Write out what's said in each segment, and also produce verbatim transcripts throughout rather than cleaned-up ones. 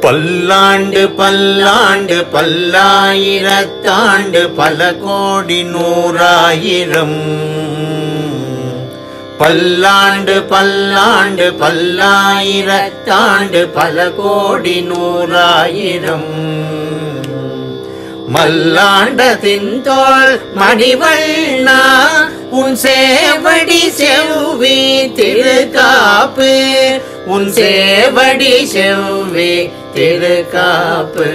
பல்லாண்டு பல்லாண்டு பல்லாயிரத்தாண்டு பல கோடி நூறாயிரம் பல்லாண்டு பல்லாண்டு பல்லாயிரத்தாண்டு பல கோடி நூறாயிரம் மல்லாண்டத்தின் தோள் மணிவண்ணா உன் சேவடி செவ்வி திருக்காப்பு உன் சேவடி செவ்வி திருக்காப்பு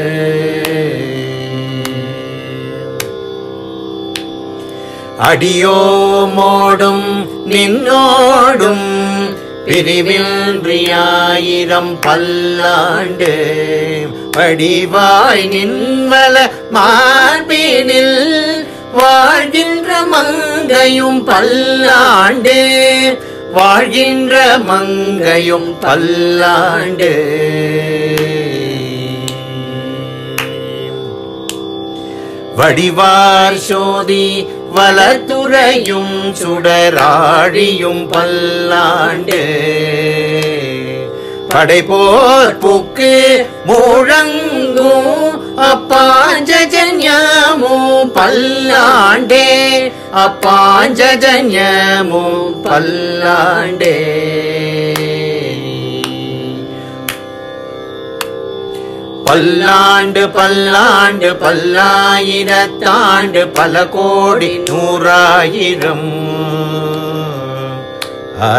அடியோமோடும் நின்னோடும் பிரிவின்றியாயிரம் பல்லாண்டு வடிவாய் நின்மல மார்பினில் வாழ்கின்ற மங்கையும் பல்லாண்டு வாழ்கின்ற மங்கையும் பல்லாண்டு வடிவார் சோதி வலத்துறையும் சுடராழியும் பல்லாண்டு படைப்போர் புக்கு முழங்கும் அப்பாஞ்சஜன்யமோ பல்லாண்டே அப்பாஞ்சஜன்யமோ பல்லாண்டே பல்லாண்டு பல்லாண்டு பல்லாயிரத்தாண்டு பல கோடி நூறாயிரம் ஆ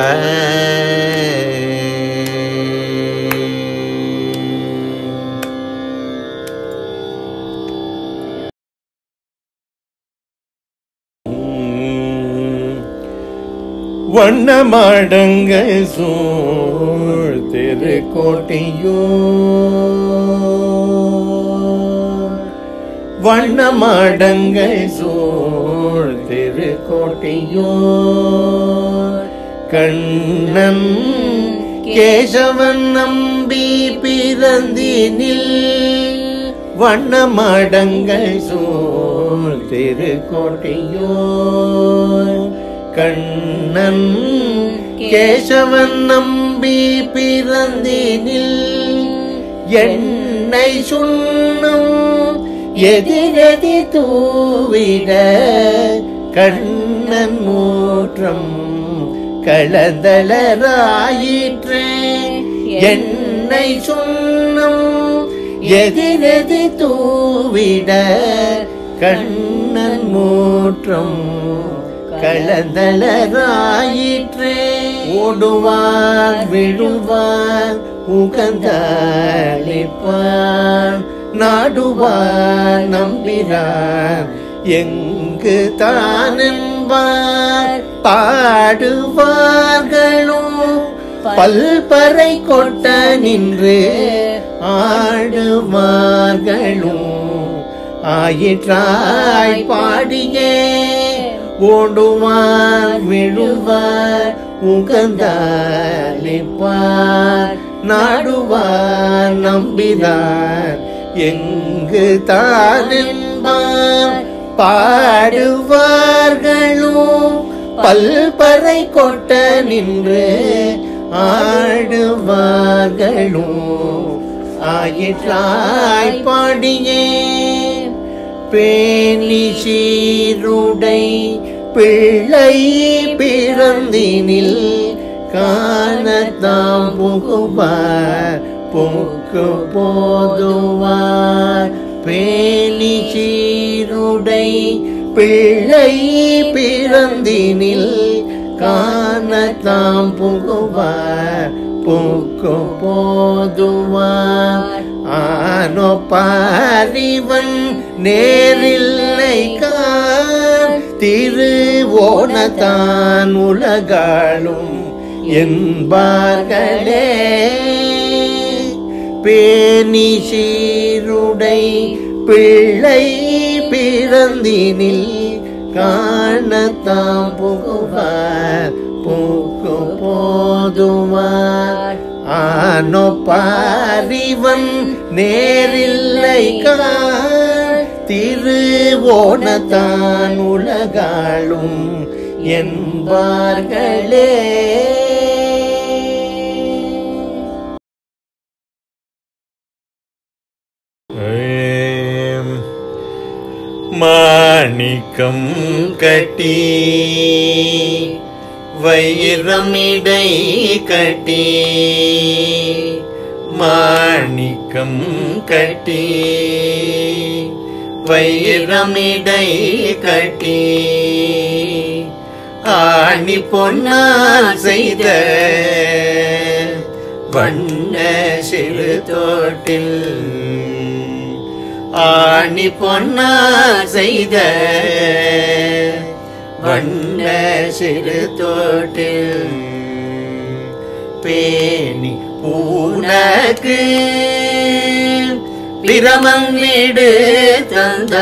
வண்ணமாடங்க சூழ் திருக்கோட்டையோ வண்ணமாடங்க சூழ் திருக்கோட்டையோ கண்ணன் கேசவன் நம்பி பிறந்தினில் வண்ணமாடங்க சூழ் திருக்கோட்டையோ கண்ணன் கேசவன் நம்பி பிறந்தினில் என்னை சுண்ணும் எதிரெதி தூவிட கண்ணன் மூற்றம் கலந்தளராயிற்றே என்னை சுண்ணும் எதிரெதி தூவிட கண்ணன் மூற்றம் கலந்தளராயிற்றே ஓடுவார் விழுவார் உகந்தளிப்பார் நாடுவார் நம்பினார் எங்கு தானென்பார் பாடுவார்களும் பல்பறை கொட்ட நின்று ஆடுவார்களும் ஆயிற்றாய் பாடியே ஓடுவார் விழுவார் உகந்தளிப்பார் நாடுவார் நம்பினார் எங்கு தானென்பார் பாடுவார்களும் பல்பறை கொட்ட நின்று ஆடுவார்களும் ஆயிற்றாய் பாடியே பேணி சீருடை பிள்ளை பிறந்தினில் காணத்தாம் புகுவார் புக்கு போதுவார் பேணி சீருடை பிள்ளை பிறந்தினில் காணத்தாம் புகுவார் புக்கு போதுவார் ஆனோ பாரிவன் நேரில்லை கான் திருவோணத்தான் உலகாளும் என்பார்களே பேணி சீருடை பிள்ளை பிறந்தினில் காணத்தாம் புகுவார் புக்கு போதுவார் ஆனோ பாரிவன் நேரில்லை கான் திருவோணத்தான் உலகாளும் என்பார்களே. மாணிக்கம் கட்டி வைரமிடை கட்டி மாணிக்கம் கட்டி வைரமிடை கட்டி ஆணி பொன்னால் செய்த வண்ண சிறு தோட்டில் ஆணி பொன்னால் செய்த வண்ண சிறு தோட்டில் பேணி பூனக்கு பிரமம் வீடு தந்த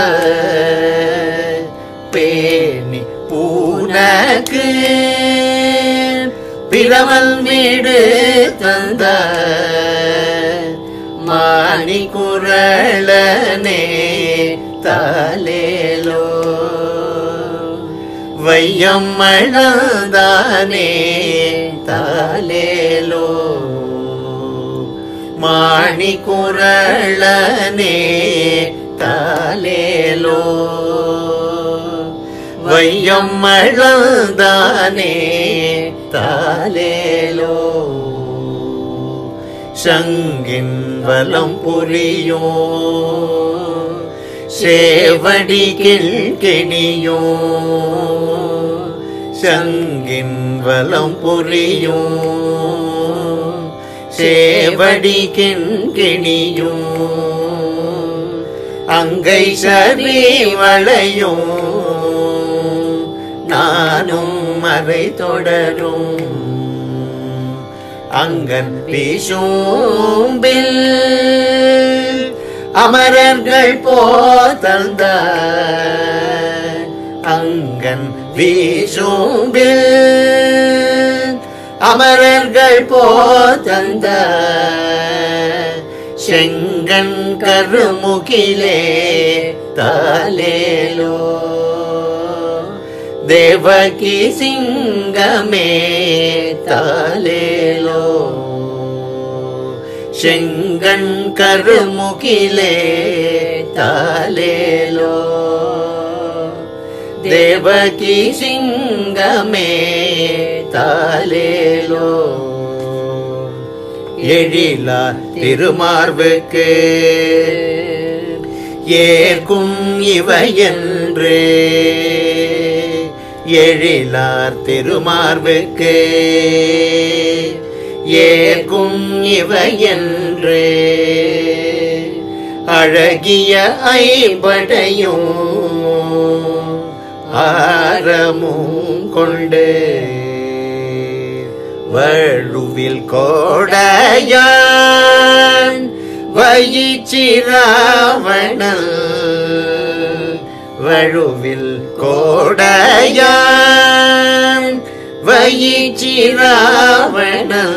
பேணி பூனக்கு பிரமல் வீடு தந்த மாணி குரளனே தாலேலோ வையம் மழந்தானே தாலேலோ மாணி குரளனே தாலேலோ வையம் மழந்தானே தாலேலோ சங்கின் வலம் புரியோ சேவடி கிண்கிணியோ சங்கின் வலம் புரியோ சேவடி கிண்கிணியோ அங்கை சரி வளையோ நானும் மறை தொடரும் அங்கன் வீசும்பில் அமரர்கள் போதந்த அங்கன் வீசும்பில் அமரர்கள் போதந்த செங்கன் கருமுகிலே தாலேலோ தேவகி சிங்கமே தாலேலோ செங்கன் கருமுகிலே தாலேலோ தேவகி சிங்கமே தாலேலோ எழிலா திருமார்புக்கு ஏற்கும் இவையென்று எழிலார் திருமார்புக்கு ஏற்கும் இவையென்று அழகிய ஐம்படையும் ஆரமும் கொண்டு வழுவில் கோடையான் வயிற்றிராவணன் வழுவில் கோடையான் வயிற்றிராவணன்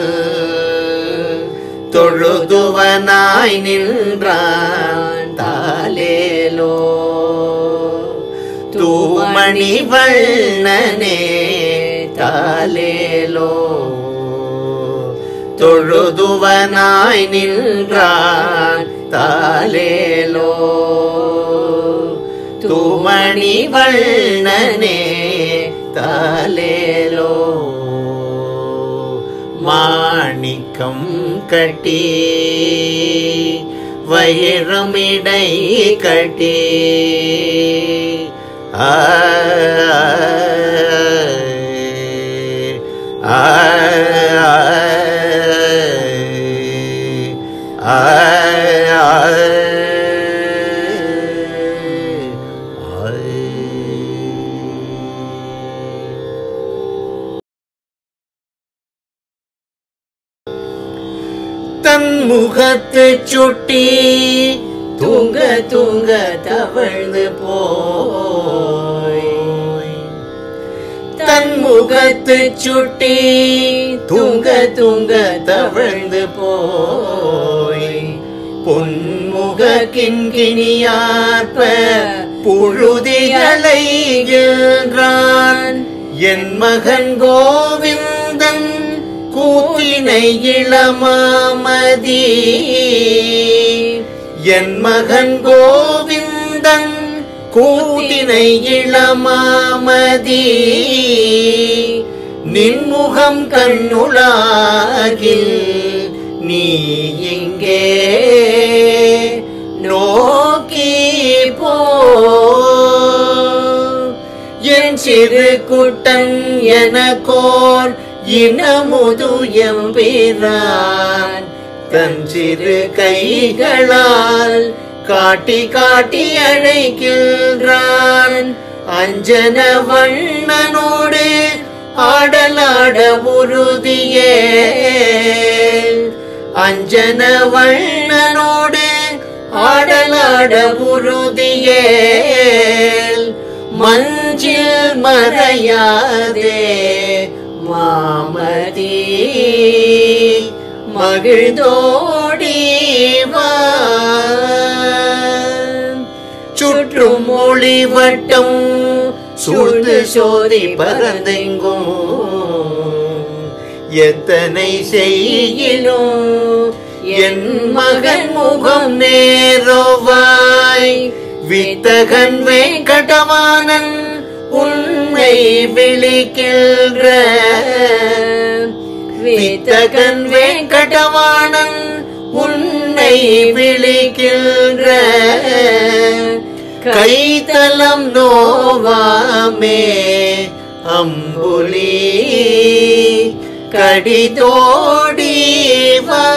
தொழுதுவனாய் நின்றான் தாலேலோ தூமணி வண்ணனே தாலேலோ தொழுதுவனாய் நின்றான் தாலேலோ தூமணி வண்ணனே தாலேலோ மாணிக்கம் கட்டி வைரமிடை கட்டி ஆ ஆ ஆ தன் முகத்து சுட்டி தூங்க தூங்க தவழ்ந்து போய் தன் முகத்து சுட்டி தூங்க தூங்க தவழ்ந்து போய் பொன்முக கிண்கிணியார்ப்ப புழுதிகளைகின்றான் என் மகன் கோவிந்தன் கூத்தினை இளமாமதி என் மகன் கோவிந்தன் கூத்தினை இளமாமதி நின்முகம் கண்ணுளாகில் நீ இங்கே நோக்கி போ. என் சிறு குட்டன் எனக்கோர் இனமுதுயம்பிரான் தன் சிறு கைகளால் காட்டி காட்டி அழைக்கின்றான். அஞ்சன வண்ணனோடு ஆடலாட உறுதியே, அஞ்சன வண்ணனோடு ஆடலாட உறுதியே, மஞ்சில் மறையாதே மாமதி மகிழ்ந்தோடி வா. சுற்றும் மொழி வட்டம் சூழ்ந்து சோதி பரந்தெங்கும் எத்தனை செய்யினும் என் மகன் முகம் நேரோவாய். வித்தகன் வேங்கடவாணன் உன்னை விழிக்கின்ற, வித்தகன் வேங்கடவாணன் உன்னை விழிக்கின்ற. கைத்தலம் நோவாமே அம்புலி கடிதோடி வா.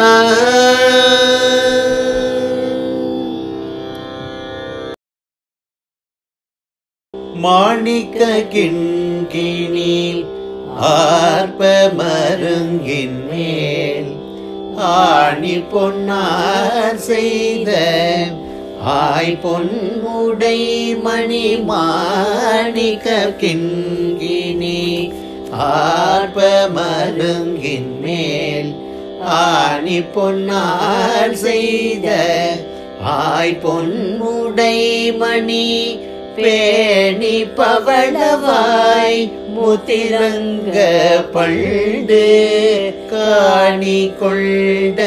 மாணிக்க கிண்கிணி ஆர்ப்ப மருங்கின் மேல் ஆணி பொன்னார் செய்த ஆய் பொன்முடை மணி மாணிக்க கிண்கிணி ஆர்ப்ப மருங்கின் மேல் ஆணி பொன்னார் செய்த ஆய் பொன்முடை மணி பேணி பவளவாய் முத்திரங்க பண்டு காணி கொண்ட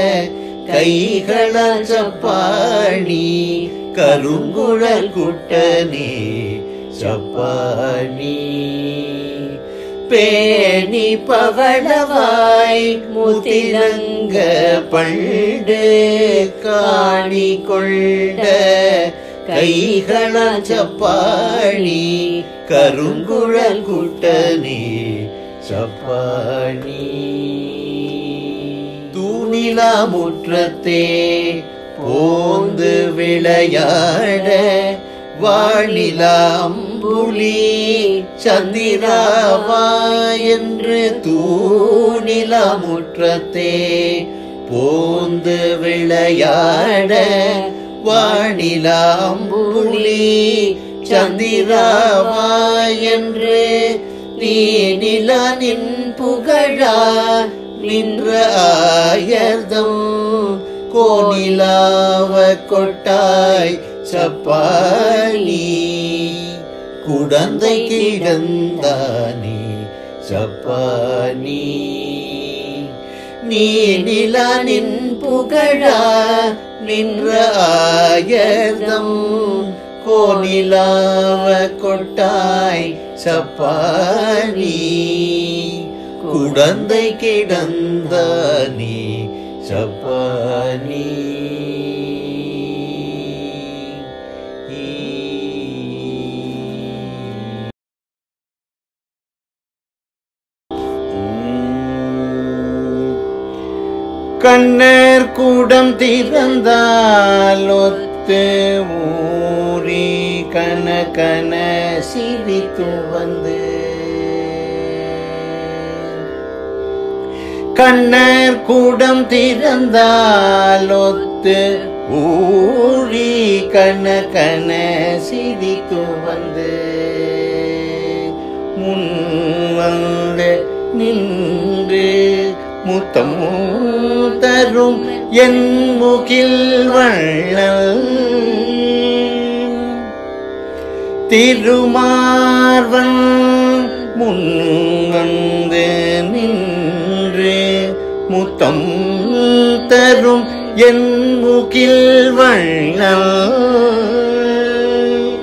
கைகள சப்பாணி கருங்குழல் குட்டனே சப்பாணி. பேணி பவளவாய் முத்திரங்க பண்டு காணி கொண்ட கைகள சப்பாணி கருங்குழல் குட்டனே சப்பாணி. தூணிலா முற்றத்தே போந்து விளையாட வானிலா அம்புலி சந்திராவா என்று தூணிலா முற்றத்தே போந்து விளையாட வானிலா அம்புலி சந்திராவா என்று நீ நிலா நின் புகழா நின்ற ஆயர்தம் கோனிலாவ கொட்டாய் சப்பாணி குடந்தை கிடந்தானே சப்பாணி. நீ நிலா நின் புகழா நின்ற ஆயர்தம் கோனிலாவ கொட்டாய் சப்பாணி குடந்தை கிடந்தானே சப்பாணி. கண்ணர் கூடம் திறந்தால் ஒத்து ஊரி கன கன சிரித்து வந்து கண்ணர் கூடம் திறந்தால் ஒத்து ஊரி கன கன சிரித்து வந்து முன் வந்து நின்று முத்தம் தரும் என் முகில் வள்ளல் திருமார்வன் முன் வந்து நின்று முத்தம் தரும் என் முகில் வள்ளல்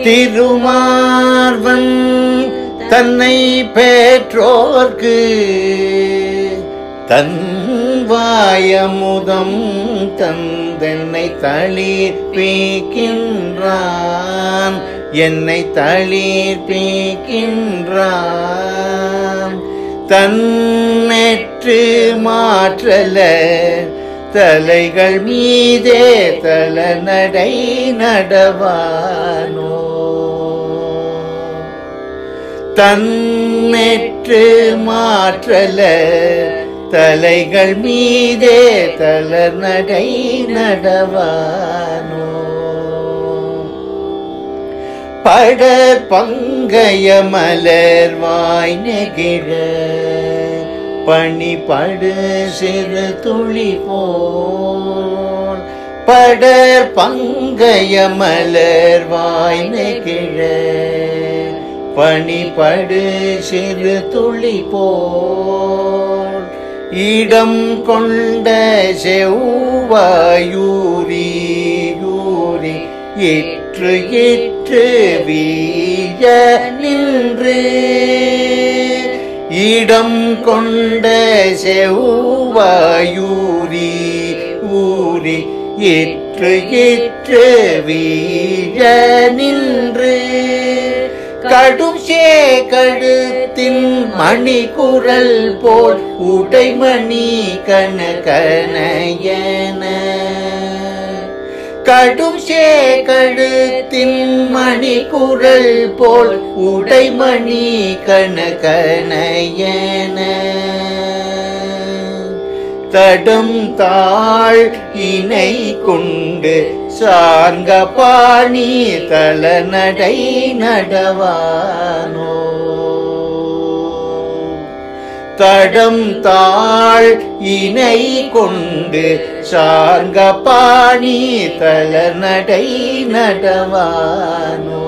திருமார்வன் தன்னை பெற்றோர்க்கு தன் வாயமுதம் தந்தென்னை தளிர்ப்பிக்கின்றான் என்னை தளிர்ப்பிக்கின்றான் தன்னெற்று மாற்றல தலைகள் மீதே தலநடை நடவானோ தன்னெற்று மாற்றல தலைகள் மீதே தலநடை நடவானோ பட பங்கய மலர்வாய் நெகிழ பணிபடு சிறு துளி போல் படர் பங்கய மலர்வாய் நெகிழ பணிபடு சிறு துளி போல் இடம் கொண்ட செவ்வாயூரி யூரி இற்று இற்று வீழ நின்று இடம் கொண்ட செவ்வாயூரி ஊரி இற்று இற்று வீழ நின்று கடும் சேகடுத்தின் மணி குரல் போல் உடைமணி கனகனயன கடும் சேகடுத்தின் மணி குரல் போல் உடைமணி கனகனயன தடம் தாழ் இணை கொண்டு சார்ந்த பாணி தலநடை நடவானோ தடம் தாழ் இணை கொண்டு சார்ந்த பாணி தலநடை நடவானோ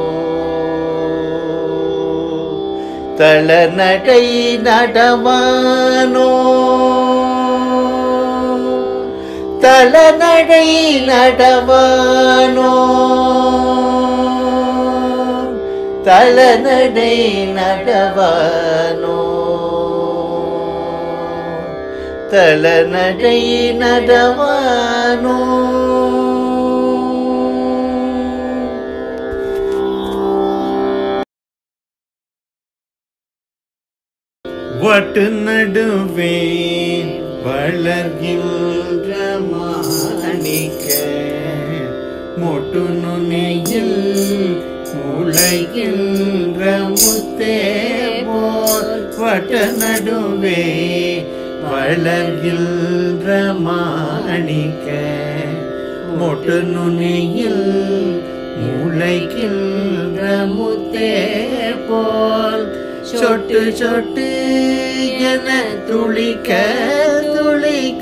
தலநடை நடவானோ தலநடை நடவானோ தலநடை நடவானோ தலநடை நடவானோ வட்டு நடுவே வளர்கின்ற மாணிக்க மொட்டு நுனியில் முளைகின்ற முத்தே போல் வட்ட நடுவே வளர்கின்ற மாணிக்க மொட்டு நுனியில் முளைகின்ற முத்தே போல் சொட்டு சொட்டு என துளிக்க துளிக்க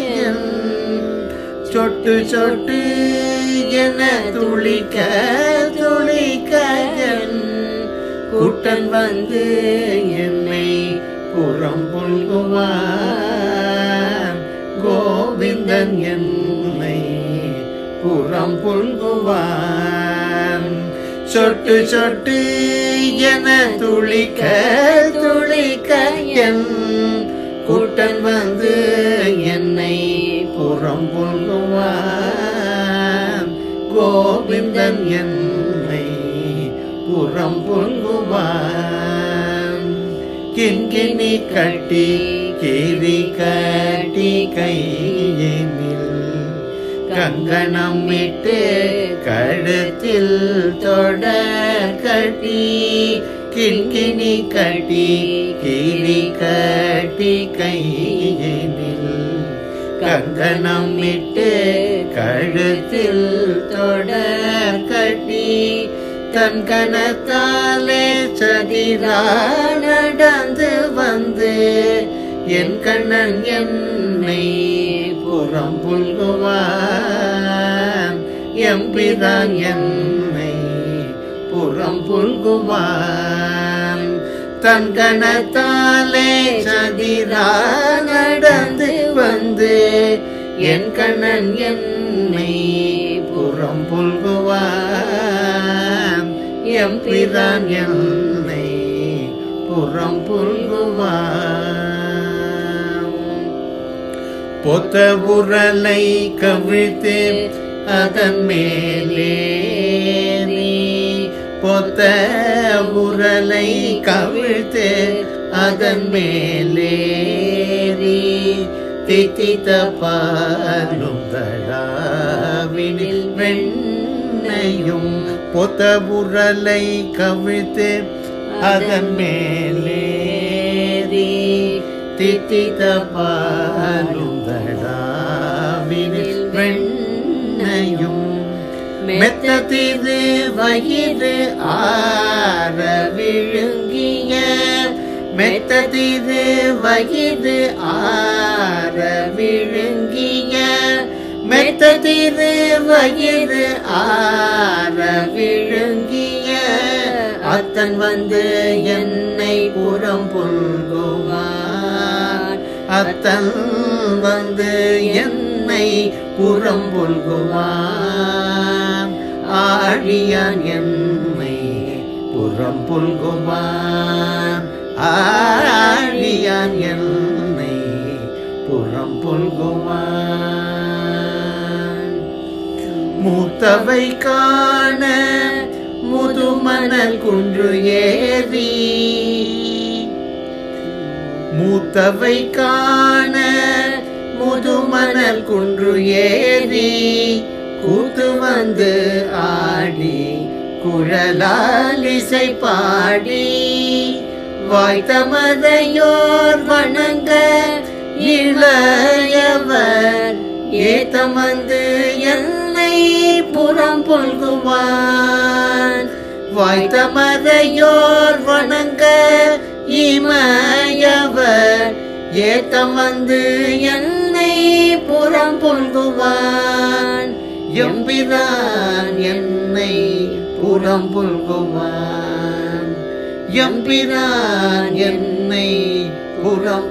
சொட்டு சொட்டு என துளிக்க துளிக்க கூட்டன் வந்து என்னை புறம் புல்குவான் கோவிந்தன் என்னை புறம் புல்குவான் சொட்டு சொட்டு என துளிக்க துளிக்க என் கூட்டன் வந்து என்னை புறம் புல்குவான் கோவிந்தன் என்னை புறம் புல்குவான் கிண்கிணி கட்டி கீரி கட்டி கையினில் கங்கணம் இட்டு கழுத்தில் தொடர் கட்டி கிண்கிணி கட்டி கீரி கட்டி கையினில் கங்கணம் இட்டு கழுத்தில் தொடர் கட்டி தன் கணத்தாலே சதிரா நடந்து வந்து என் கண்ணன் என்னை புறம் புல்குவான் எம்பிதான் என்னை புறம் புல்குவான் தன் கணத்தாலே சதிரா நடந்து வந்து என் கண்ணன் என்னை புறம் புல்குவான் எம்பிரான் என்னை புறம் புல்குவான். பொத்த உரலை கவிழ்த்து அதன் மேலேறி பொத்த உரலை கவிழ்த்து அதன் மேலேறி தித்தித்த பாலும் தழாவினில் வெண்ணையும் பொத்த உரலை கவிழ்த்து அதன் மேலேறி தித்தித்த பாலும் தழாவினில் வெண்ணையும் மெத்ததிது வயிறு ஆற விழுங்கிய மெத்ததிது வயிறு ஆற விழுங்கிய மெத்ததிது வயிறு ஆற விழுங்கிய அத்தன் வந்து என்னை புறம் புல்குவான். அத்தன் வந்து என்னை புறம் புல்குவான். ஆழியான் என்னை புறம் புல்குவான். ஆழியான் என்னை புறம் புல்குவான். மூத்தவை காண முதுமணல் குன்று ஏறி மூத்தவை காண முதுமணல் குன்று ஏறி கூத்து வந்து ஆடி குழலால் இசை பாடி வாய்த்தமதையோர் வணங்க இளையவர் ஏத்தமந்து என்னை புறம் புல்குவான். வாய்த்தமதையோர் வணங்க இமையவர் ஏத்தமந்து என்னை புறம் புல்குவான். எம்பிரான் என்னை புறம் புல்குவான். எம்பிரான் என்னை புறம்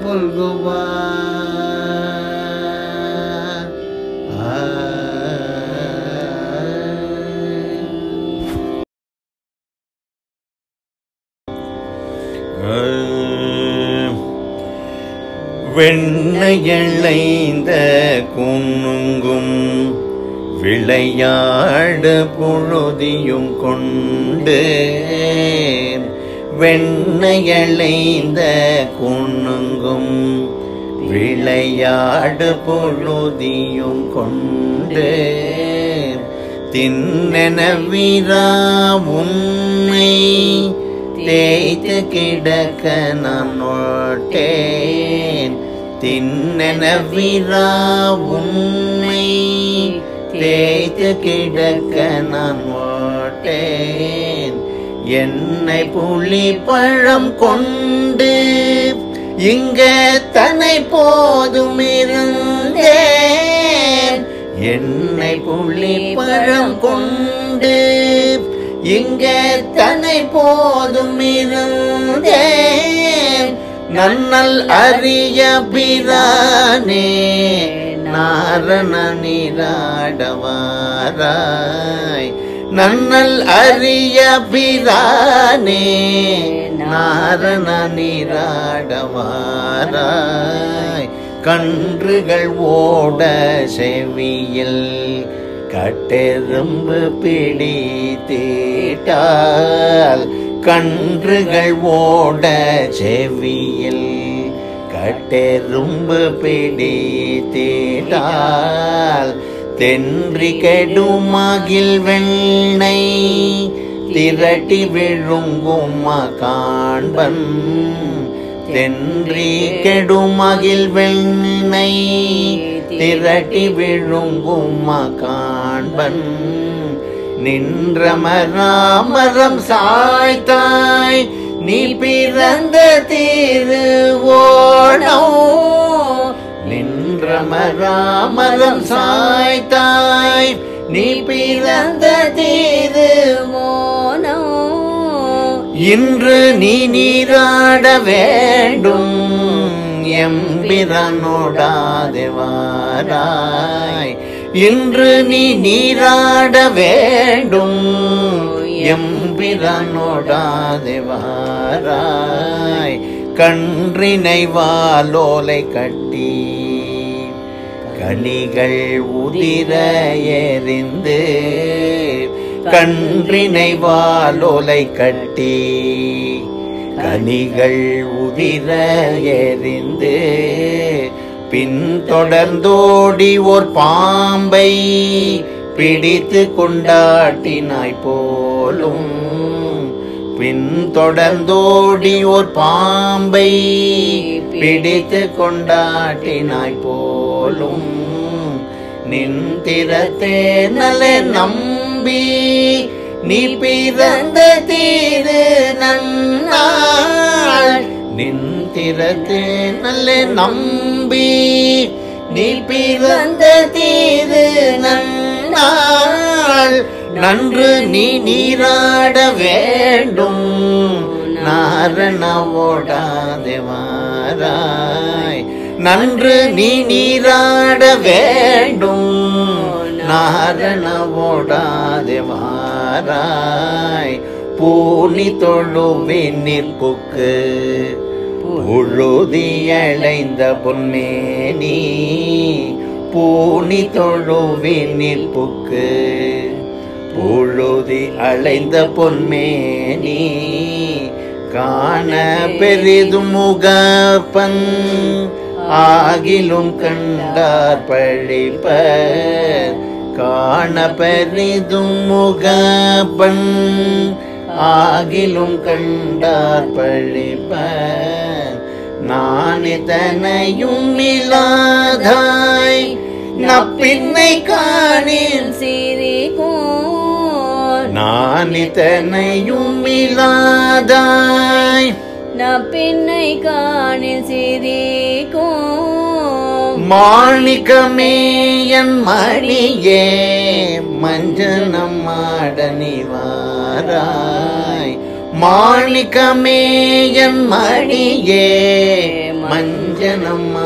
புல்குவான். வெண்ணையளைந்த குன்னுங்கும் விளையாடு புழுதியும் கொண்டு வெண்ணையளைந்த குன்னுங்கும் விளையாடு பொழுதியும் கொண்டு தின்னென வீரா உன்னை தேய்த்து கிடக்க நான் நோட்டேன். தின்னென வீரா உன்னை தேய்த்து கிடக்க நான் நோட்டேன். என்னை புலி பழம் கொண்டு இங்க தன்னை போதும் இருந்தேன். என்னை புலி பழம் கொண்டு இங்க தன்னை போதும் இருந்தேன். நன்னல் அரிய பிரானே நாரண நீராடவாராய். நன்னல் அரிய பிரானே நாரண நீராடவாராய். கன்றுகள் ஓட செவியில் கட்டெரும்பு பிடித்திட்டால் கன்றுகள் ஓட செவியில் கட்டெரும்பு பிடித்திட்டால் தென்றி கெடுமகில் வெண்ணை திரட்டி விழுங்குமா காண்பன். தென்றி கெடுமகில் வெண்ணை திரட்டி விழுங்குமா காண்பன். நின்ற மராமரம் சாய்த்தாய் நீ பிறந்த திருவோணம். நின்ற மராமரம் சாய்த்தாய் நீ பிறந்த திருவோணம். இன்று நீ நீராட வேண்டும் எம்பிரானோடாதேவாராய். இன்று நீ நீராட வேண்டும் எம்பிரானோடாதேவாராய். பிரானோடாதேவாராய் கன்றினை வாலோலை கட்டி கனிகள் உதிர எறிந்து கன்றினை வாலோலை கட்டி கனிகள் உதிர எறிந்து பின் தொடர்ந்தோடி ஓர் பாம்பை பிடித்து கொண்டாட்டினாய் போலும் பின் தொடர்ந்தோடி ஓர் பாம்பை பிடித்து கொண்டாட்டினாய் போலும் நின் திறத்தே நல்ல நம்பி நீ பிறந்த தீரு நன்னாள் நின் திறத்தே நல்ல நம்பி நீ பிறந்த தீரு நன்னாள் நன்று நீ நீராட வேண்டும் நாரணவோடாதேவாராய் நன்று நீ நீராட வேண்டும் நாரணவோடாதேவாராய் பூனி தொழுவின் நிற்புக்கு புழுதியடைந்த பொன்மேனி பூனி தொழுவின் நிற்புக்கு புழுதி அலைந்த பொன்மேனி காண பெரிதும் முகப்பன் ஆகிலும் கண்டார் பழிப்ப காண பெரிதும் முகப்பன் ஆகிலும் கண்டார் பழிப்ப நான் தனையும் இல்லாதாய் நப்பின்னை காணில் சிரிக்கும் நான் தனையும் இல்லாதாய் நப்பின்னை காணில் சிரிக்கும் மாணிக்கமே என் மணியே மஞ்சனம் ஆடனிவாராய் மாணிக்கமே என் மணியே மஞ்சனம்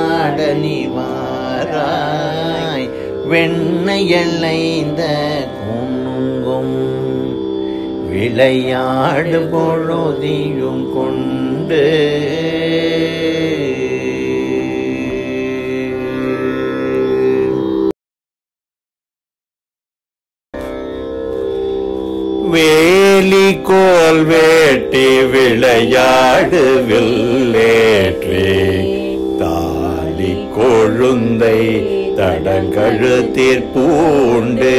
ஆடனிவாராய் வெண்ணையளைந்த குணுங்கும் விளையாடு பொழுதியும் கொண்டு வேலி கோல் வேட்டி விளையாடு வில்லேற்றி தாலி கொழுந்தை தடங்கழுத்திற் பூண்டு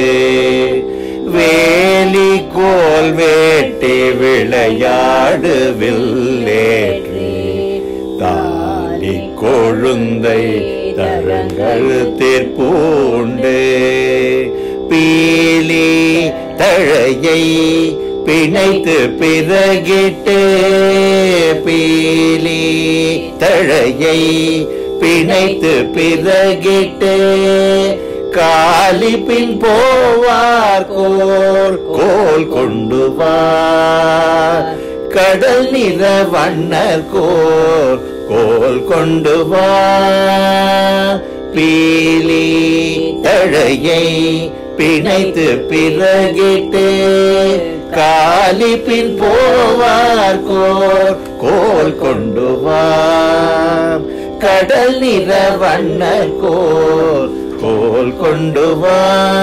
வேலி கோல் வேட்டி விளையாடு வில்லேற்றி தாலி கொழுந்தை தடங்கழுத்திற் பூண்டு பீலி தழையை பிணைத்து பிறகிட்டு பீலி தழையை பிணைத்து பிறகிட்டு காலி பின் போவார் கோல் கோல் கொண்டு வா கடல் நிற வண்ணர் கோல் கோல் கொண்டு வா பீலி தழையை பிணைத்து பிறகிட்டு காலி பின் போவார் கோல் கோல் கொண்டு வா கடல் நிற வண்ணர் கோல் கோல் கொண்டு வா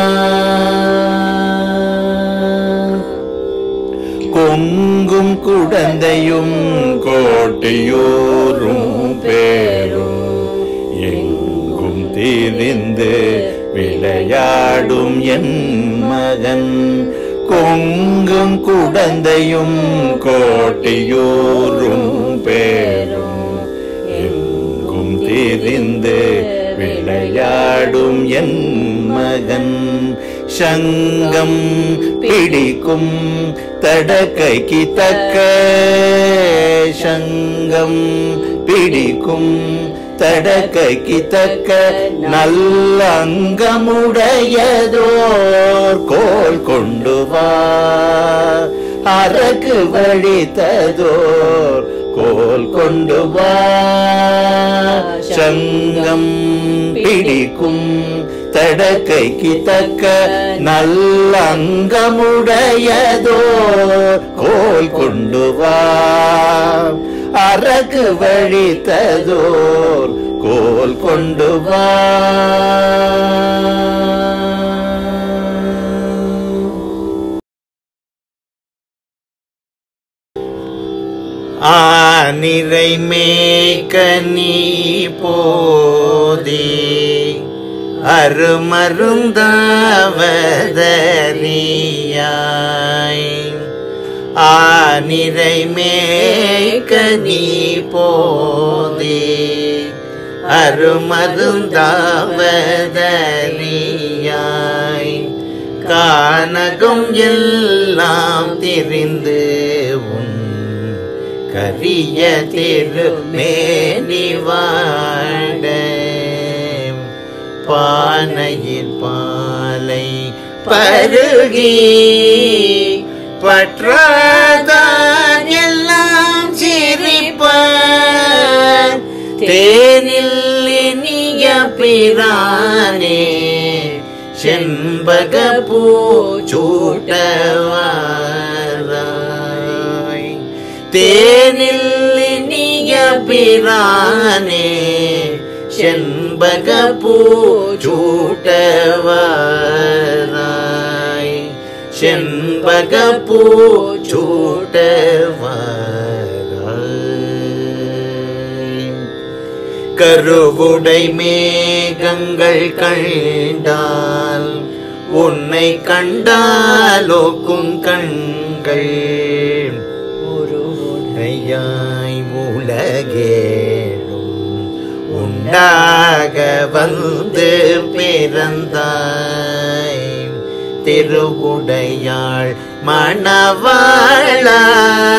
கொங்கும் குடந்தையும் கோட்டியோரும் பேரும் எங்கும் திரிந்து விளையாடும் என் மகன் கொங்கும் குடந்தையும் கோட்டியோரும் பேரும் எங்கும் திரிந்து விளையாடும் என் மகன் சங்கம் பிடிக்கும் தடக்கைக்கு தக்க சங்கம் பிடிக்கும் தடக்கைக்கு தக்க நல்ல அங்கமுடையதோர் கோல் கொண்டு வா அரக்கு வழித்ததோர் கோல் கொண்டு வா சங்கம் பிடிக்கும் தடக்கைக்கு தக்க நல்லங்கமுடையதோ கோல் கொண்டு வா அரக்கு வழித்ததோர் கோல் கொண்டு வா. ஆனிரை மேய்க்க நீ போதே அருமருந்தாவதறியாய் ஆனிரை மேய்க்க நீ போதே அருமருந்தாவதறியாய் கானகம் எல்லாம் திரிந்து உன் கரிய திருமேனி வாட பானையின் பாலை பருகி பற்றாதான் எல்லாம் சிரிப்பார் தேனில் இனிய பிரானே செண்பக பூ சூட்டவாராய் தேனில் இனிய பிரானே செண்பக பூ சூட்டவாராய் செண்பக பூ சூட்டவாராய் கருவுடை மேகங்கள் கண்டால் உன்னை கண்டாலோக்கும் கண்கள் ஒருவுடையாய் உலகேழும் உண்டாக வந்து பிறந்தாய் திருவுடையாள் மணவாளா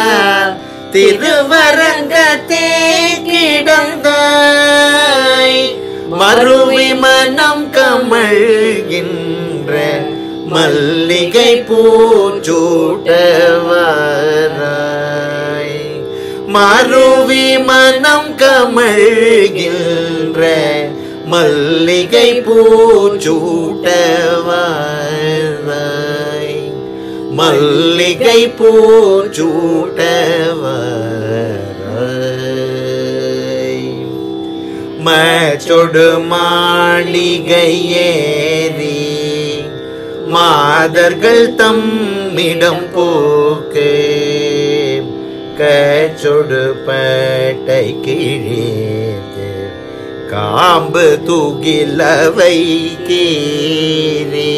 திருவரங்கத்தே கிடந்தாய் மறுவி மனம் கமழ்கின்ற மல்லிகை பூச்சூட்டவாராய் மறுவி மனம் கமழ்கின்ற மல்லிகை பூச்சூட்டவாராய் மல்லிகை பூச்சூட்டவாராய் மச்சொடு மாளிகை ஏறி மாதர்கள் தம்மிடம் போக்கு கச்சொடு பட்டை கிழித்து காம்பு தூகிலவை கீறி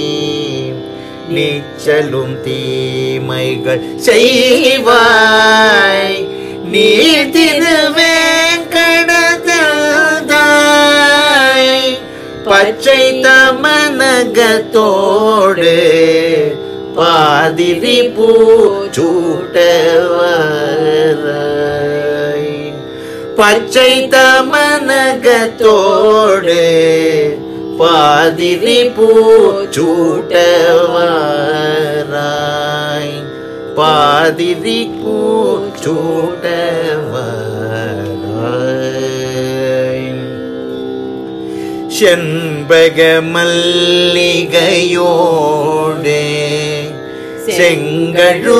நிச்சலும் தீமைகள் செய்வாய் நீ திருவேங்கடதாய் பச்சை தமனகத்தோடு பாதிரி பூச்சூட்டவாராய் பச்சை தமனகத்தோடு பாதிரி பூச்சூட்டவாராய் பாதிரி பூச்சூட்டவாராய் செண்பக மல்லிகையோடு செங்கழு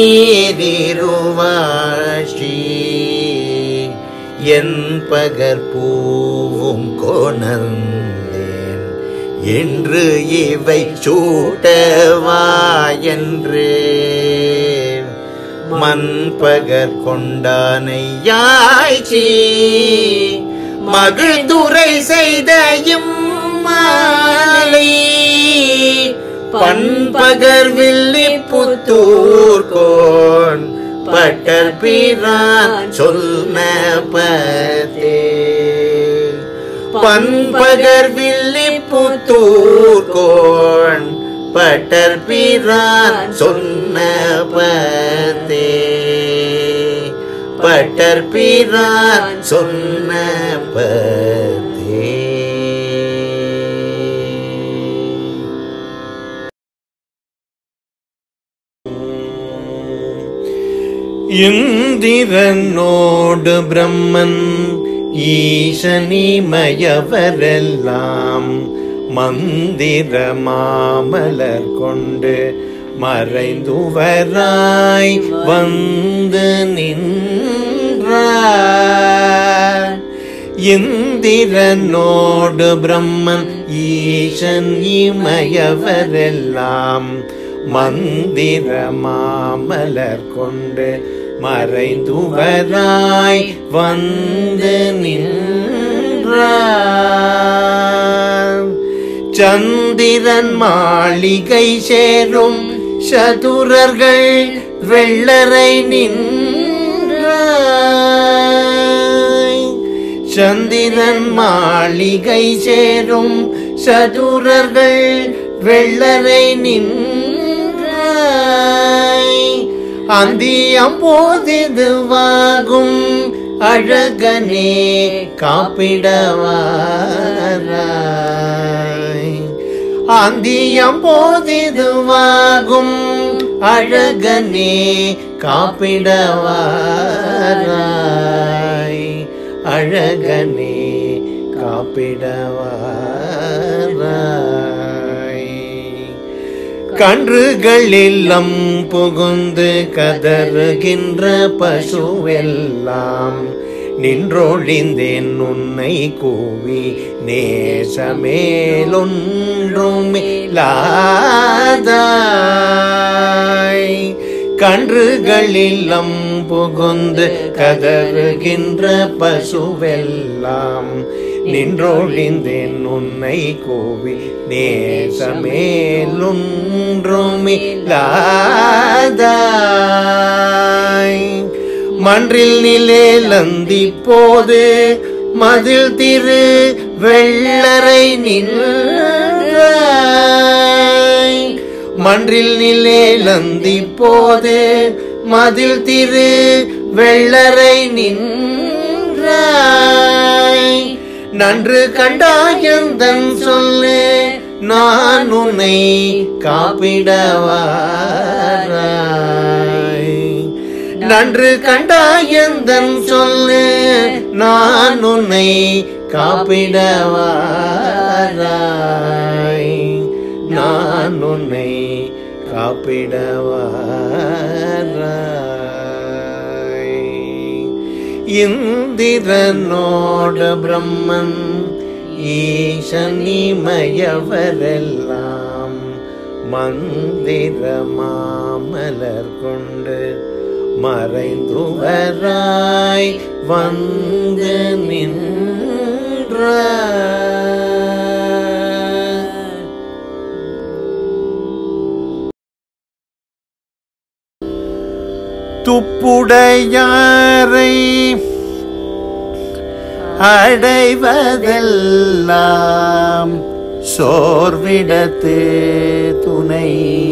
நீரிருவாஷி என் பகற்பூவும் கொணர்ந்தேன் என்று இவை சூட்டவாயன்று மண்பகற் கொண்டானை யாய்ச்சி மகிழ்ந்துரை செய்த இம்மாலை பண்பகர் வில்லி புத்தூர் கோன் பட்டர் பிரான் சொன்ன பதே பண்பகர் வில்லி புத்தூர் கோன் பட்டர் பிரான் சொன்ன பதே பட்டர் பிரான் சொன்ன பதே. இந்திரனோடு பிரம்மன் ஈசனிமயவரெல்லாம் மந்திர மாமலர் கொண்டு மறைந்துவராய் வந்து நின்றார். இந்திரனோடு பிரம்மன் ஈசன் இமயவரெல்லாம் மந்திர மாமலர் கொண்டு மறைந்துவராய் வந்து நின்றார். சந்திரன் மாளிகை சேரும் சதுரர்கள் வெள்ளரை நின்றாய். சந்திரன் மாளிகை சேரும் சதுரர்கள் வெள்ளரை நின்றாய். அந்தியம் போதிதுவாகும் அழகனே காப்பிடவாராய். அந்தியம் போதிதுவாகும் அழகனே காப்பிடவாராய். அழகனே காப்பிடவாராய். கன்றுகளில்லம் புகுந்து கதறுகின்ற பசுவெல்லாம் நின்றொழிந்தேன் உன்னை கூவி நேசமேலொன்றுமில்லாதாய். கன்றுகளில்லம் புகுந்து கதறுகின்ற பசுவெல்லாம் நின்றொழிந்தேன் உன்னை கூவி நேசமேலொன்றுமில்லாதாய். மன்றில் நிலேலந்தி போது மதில் திரு வெள்ளரை நின்றாய். மன்றில் நிலேலந்தி போது மதில் திரு வெள்ளரை நின்றாய். நன்று கண்டாயந்தன் சொல்லு நான் உன்னை காப்பிடவாராய். நன்று கண்டாயந்தன் சொல்லு நான் உன்னை காப்பிடவாராய். நான் உன்னை காப்பிடவாராய். இந்திரனோடு பிரம்மன் ஈசன் இமயவரெல்லாம் மந்திர மாமலர் கொண்டு மறைந்துவராய் வந்து நின்றார். துப்புடையாரை அடைவதெல்லாம் சோர்விடத்து துணை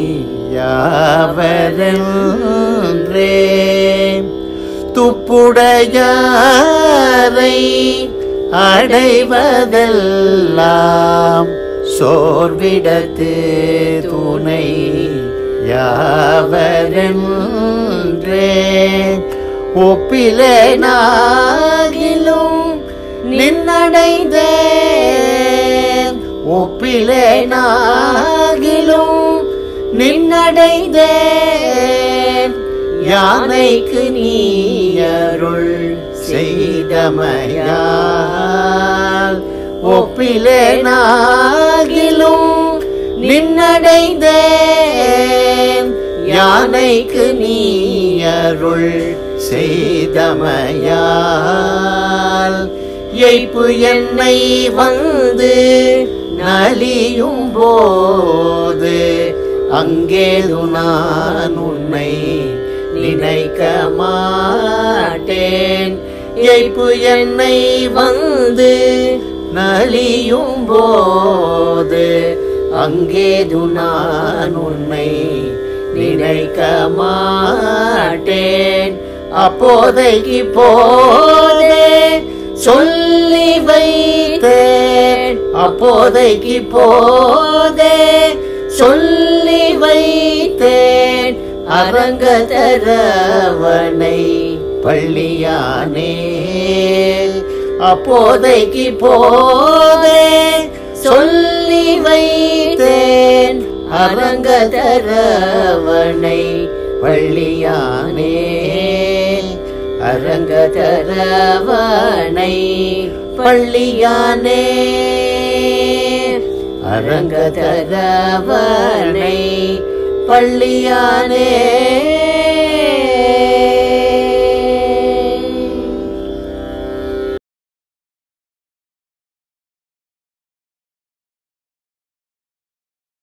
யாவரென்றே. துப்புடையாரை அடைவதெல்லாம் சோர்விடத்து துணை யாவரென்றே. ஒப்பிலேனாகிலும் நின்னடைந்தேன். ஒப்பிலேனாகிலும் நின்னடைந்தேன். யானைக்கு நீ அருள் செய்தமையால் ஒப்பிலேனாகிலும் நின்னடைந்தேன். யானைக்கு நீ அருள் செய்தமையால் எய்ப்பு என்னை வந்து நலியும் போது அங்கேது நான் உன்னை நினைக்க மாட்டேன். எய்ப்பு என்னை வந்து நலியும் போது அங்கேது நான் உன்னை நினைக்க மாட்டேன். அப்போதைக்கு போதே சொல்லி வைத்தேன். அப்போதைக்கு போதே சொல்லி வைத்தேன். அரங்கதரவனை பள்ளியானே. அப்போதைக்கு போதே சொல்லி சொல்லி வைத்தேன் அரங்கதரவனை பள்ளியானே அரங்கதரவனை பள்ளியானே அரங்கதரவனை பள்ளியானே